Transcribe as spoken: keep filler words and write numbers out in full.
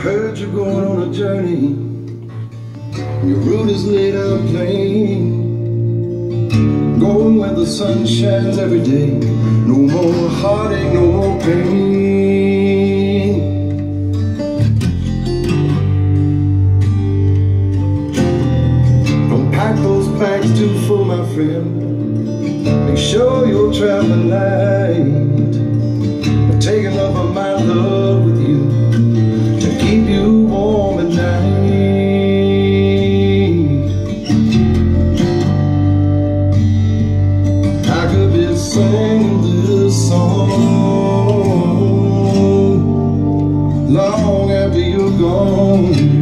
heard you're going on a journey. Your route is laid out plain. Going where the sun shines every day. No more heartache, no more pain. Don't pack those bags too full, my friend. Make sure you're traveling light. Take enough of my love with you to keep you warm at night. I could be singing this song long after you're gone.